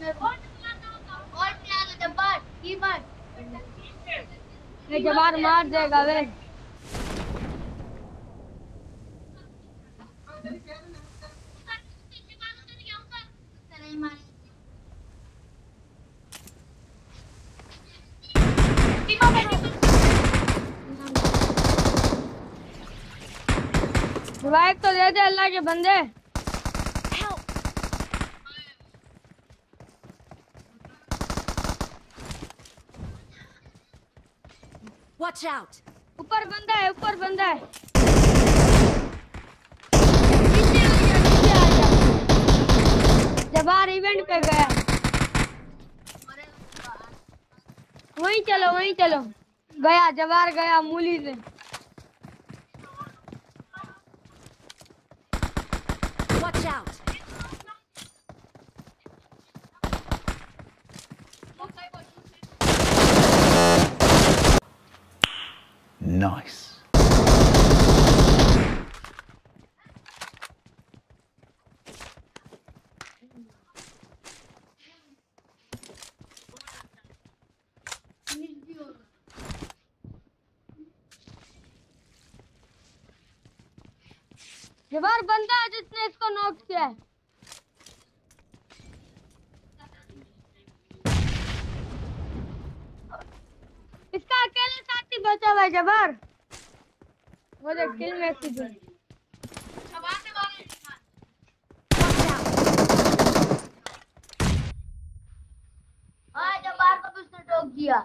जबार मार देगा वे। रिवाइव तो दे दे अल्लाह के बंदे। Watch out! ऊपर बंदा है, ऊपर बंदा है। जबार इवेंट पे गया। वहीं चलो, वहीं चलो। गया जबार गया मूली से। Watch out! Nice. जबार बंदा है जिसने इसको नॉक किया है। इसका अकेले साथी बचा हुआ है जबार। वो देख किल मैसेज है। हाँ जबार को भी उसने टोक दिया।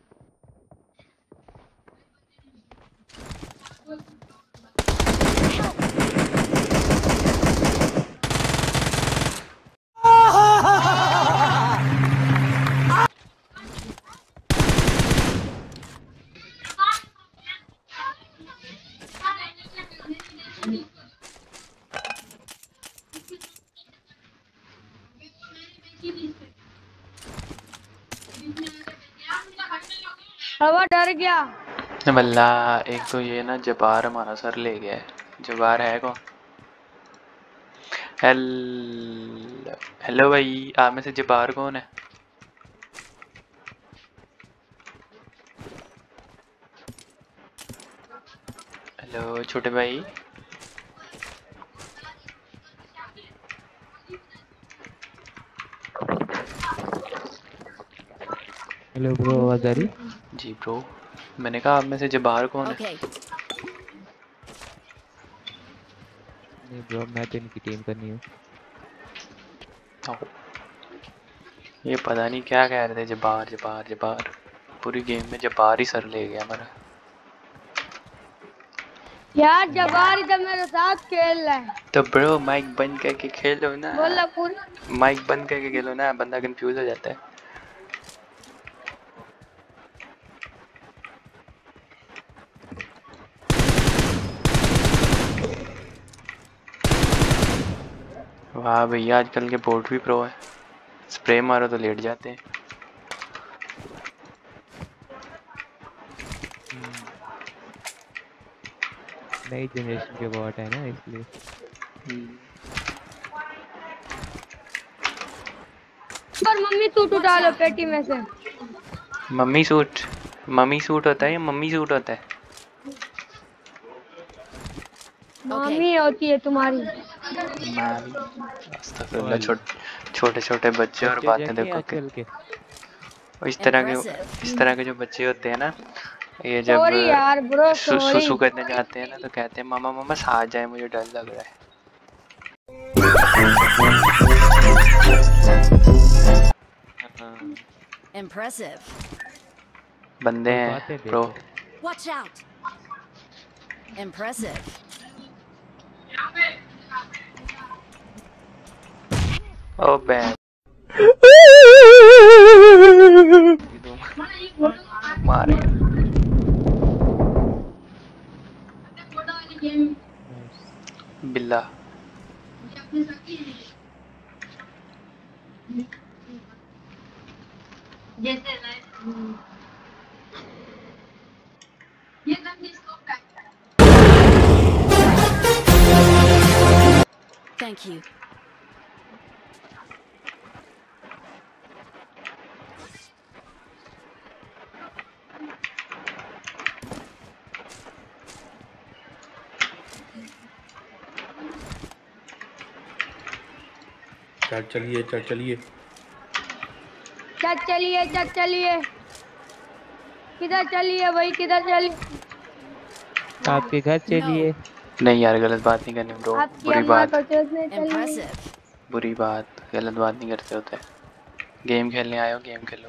हवा डर गया। वल्ला एक तो ये ना जबार हमारा सर ले गया है। जबार है कौन? हेलो भाई, आप में से जबार कौन है? हेलो छोटे भाई। हेलो ब्रो, आवाज आ रही? जी ब्रो, मैंने कहा आप में से जबार कौन है? Okay. नहीं ब्रो, मैं तो इनकी टीम करनी हूँ। ये पता नहीं क्या कह रहे थे, जबार जबार जबार। पूरी गेम में जबार ही सर ले गया हमारा। यार जबार इधर मेरे साथ खेल रहा है। तो ब्रो माइक बंद करके खेलो ना। बोला पूरी माइक बंद करके खेलो ना, बंदा कंफ्यूज हो जाता है। वाह भैया, आजकल के बोट भी प्रो है। स्प्रे मारो तो लेट जाते हैं। नई जनरेशन के बॉट है ना, इसलिए। पर मम्मी सूट उठा लो पेटी में से। मम्मी सूट होता है या मम्मी सूट होता है? मम्मी होती है तुम्हारी। अस्तगफिरुल्लाह, छोटे छोटे बच्चे और बातें देखो के। आजकल के इस तरह के जो बच्चे होते हैं ना, ये जब सॉरी यार ब्रो, सॉरी। सुसु करने जाते हैं ना, तो कहते हैं मामा मामा साथ जाए, मुझे डर लग रहा है। Impressive. बंदे हैं प्रो। Watch out. Impressive. ओ बैन मारे। बिल्ला Thank you. चलिए चल चलिए किधर चलिए भाई, किधर चलिए? आपके घर चलिए। नहीं यार, गलत बात नहीं करनी ब्रो। आपकी बुरी अम्मा बात, को चोसने चलिए। Impressive. बुरी बात, गलत बात नहीं करते होते। गेम खेलने आए हो, गेम खेलो।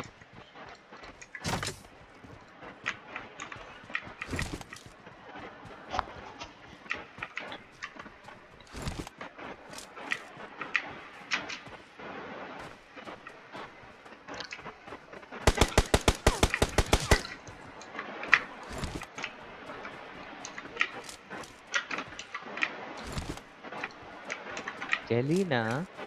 चली ना।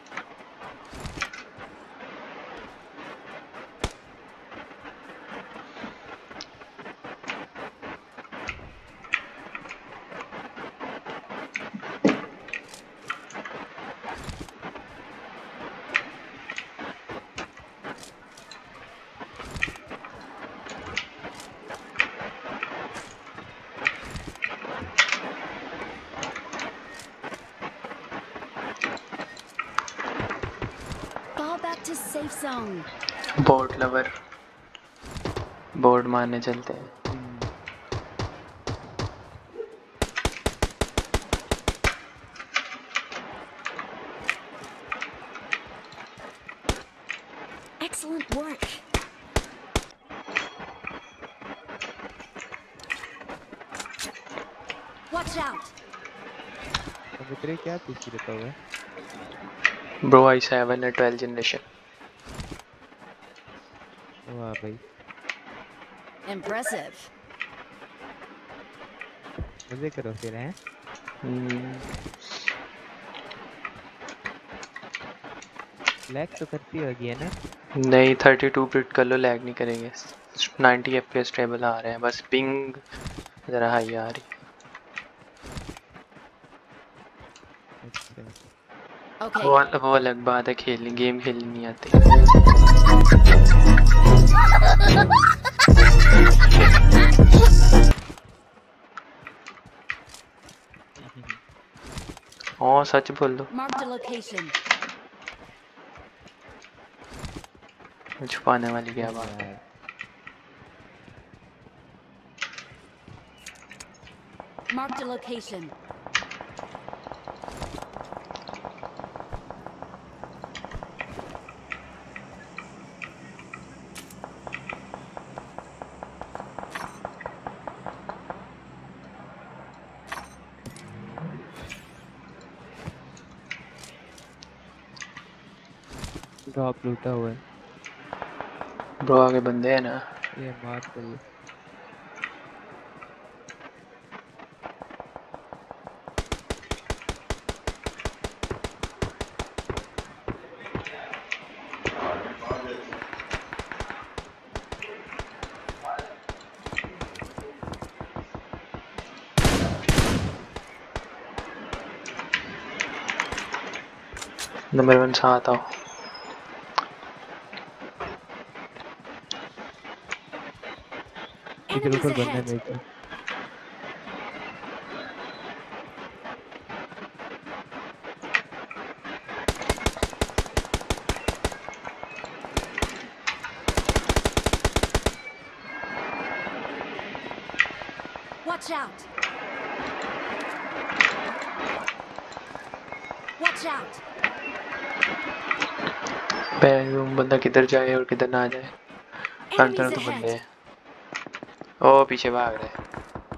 Fall back to safe zone. Board lover, board मारने चलते हैं। Excellent work. Watch out. मित्र क्या पीछे रखा हुआ है? ब्रो i7 है 12 जनरेशन। वाह भाई, Impressive. मजे करो फिर हैं। लैग तो करती होगी है ना? नहीं 32 बिट कर लो, लैग नहीं करेंगे। 90 FPS स्टेबल आ रहे हैं, बस पिंग ज़रा हाई आ रही। अच्छा Okay. वो अलग बात है, खेलनी गेम खेलनी नहीं आती। हाँ सच बोल दो, Marked a location. छुपाने वाली क्या बात है। यार, Marked a location. ड्रॉप लूटा हुआ है। ब्रो आगे बंदे हैं ना। ये मार करिए। नंबर 1 साथ आओ। इधर Enemies ऊपर बंदा है ahead. मेरे को। Watch out. Watch out. बंदा किधर जाए और किधर ना जाए। हर Enemies तरफ तो बंदे ahead. हैं। ओ पीछे भाग रहे हैं।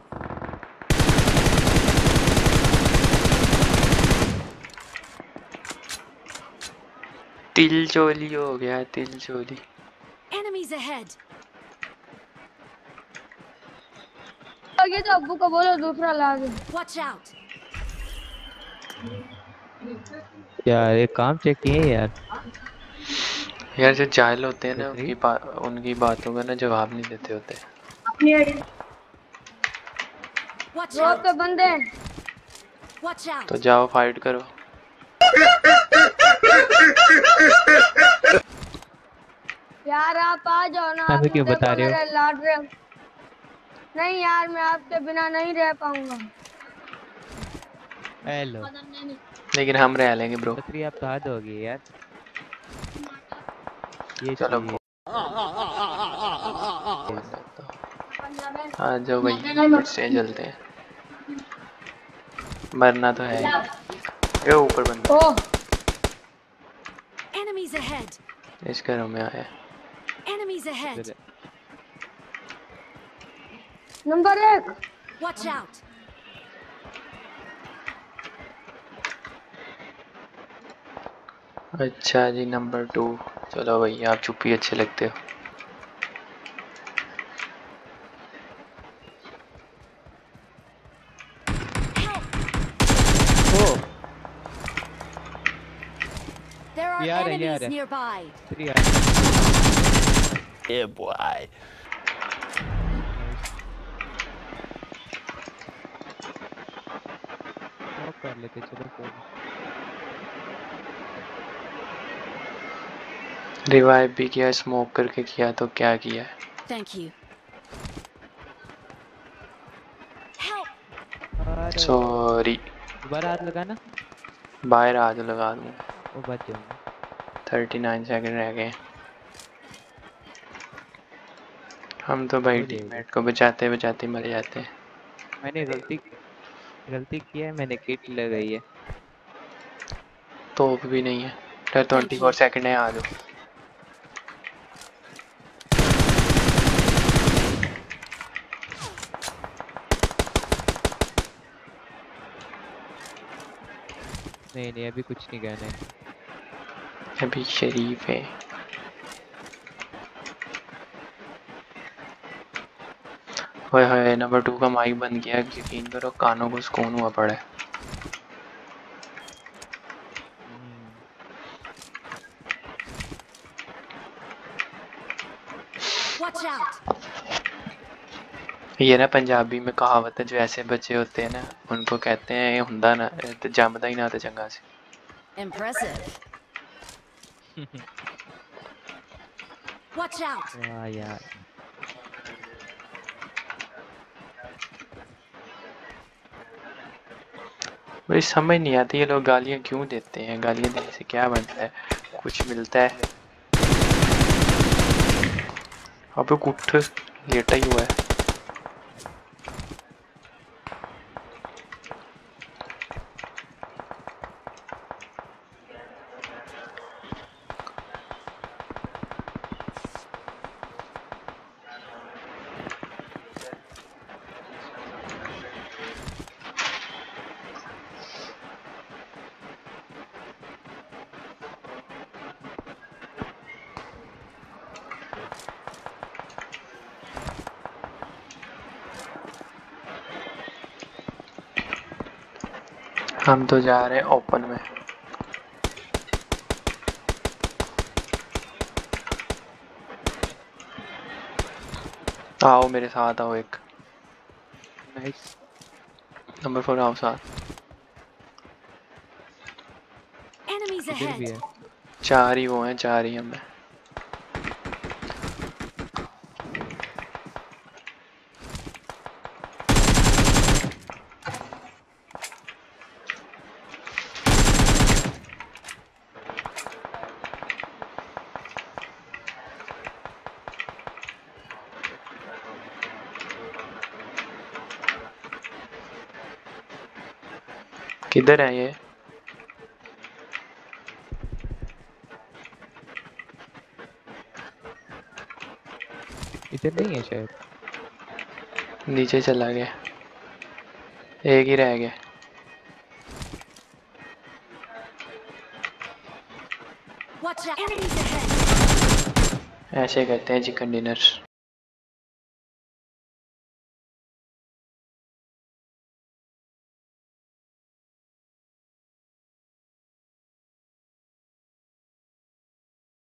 तिल चोली हो गया, तिल चोली। Enemies ahead. ये तो अब्बू को बोलो दूसरा ला दे। Watch out. यार ये काम चेक किए यार। यार जो जाहिल होते हैं ना, बेहतरीन। उनकी बातों का ना जवाब नहीं देते होते। Watch road out. पे बंदे हैं। Watch out. तो जाओ फाइट करो। यार आप आ जाओ ना, आप हमें क्यों मुझे बता को रहे हो? मेरे लाड रहे हो। नहीं यार, मैं आपके बिना नहीं रह पाऊंगा। हेलो लेकिन हम रह लेंगे ब्रो। बकरी, आप तो हद होगी यार। ये चलो चाहिए। आ जाओ भाई, फिर से चलते हैं, मरना तो है ही। ये ऊपर बंदा ओह Enemies ahead. इस घरों में आया। Enemies ahead. Number 1 Watch out. अच्छा जी, नंबर 2। चलो भाई, आप चुप्पी अच्छे लगते हो। ओ There are Yeah, enemies yeah. nearby. 3 यार। Yeah, boy. नॉक कर लेते चलो कोई नहीं। रिवाइव भी किया, स्मोक करके किया, तो क्या किया है। Thank you. Help. अरे सॉरी, दोबारा हाथ लगाना। बाहर आ जाओ, लगा दूँ। वो बच जाऊंगा। 39 सेकंड रह गए। हम तो भाई हो जाएगा। टीममेट को बचाते बचाते मर जाते हैं। मैंने गलती की है, मैंने किट लगाई है। तोप भी नहीं है। Thank 24 you. सेकंड है, आ जाओ। नहीं नहीं अभी कुछ नहीं कहना है। अभी शरीफ है। ओए होए, नंबर 2 का माइक बंद किया, यकीन करो कानों को सुकून हुआ पड़ा है। Watch out. ये ना पंजाबी में कहावत है, जो ऐसे बच्चे होते हैं ना, उनको कहते हैं हुंदा ना ते जमदा ही ना ते चंगा सी। Impressive. Watch out. वाह यार। मुझे समझ नहीं आती ये लोग गालियाँ क्यों देते हैं, गालियाँ देने से क्या बनता है, कुछ मिलता है। अबे उठ, लेटा ही हुआ है। हम तो जा रहे हैं ओपन में। आओ मेरे साथ आओ, एक नाइस। नंबर 4 आओ साथ। Enemies इधर भी ahead. है। 4 ही वो हैं, 4 ही हमें। किधर है ये? इधर नहीं है शायद। नीचे चला गया, एक ही रह गया। Watch out. Enemies ahead. ऐसे करते हैं चिकन डिनर।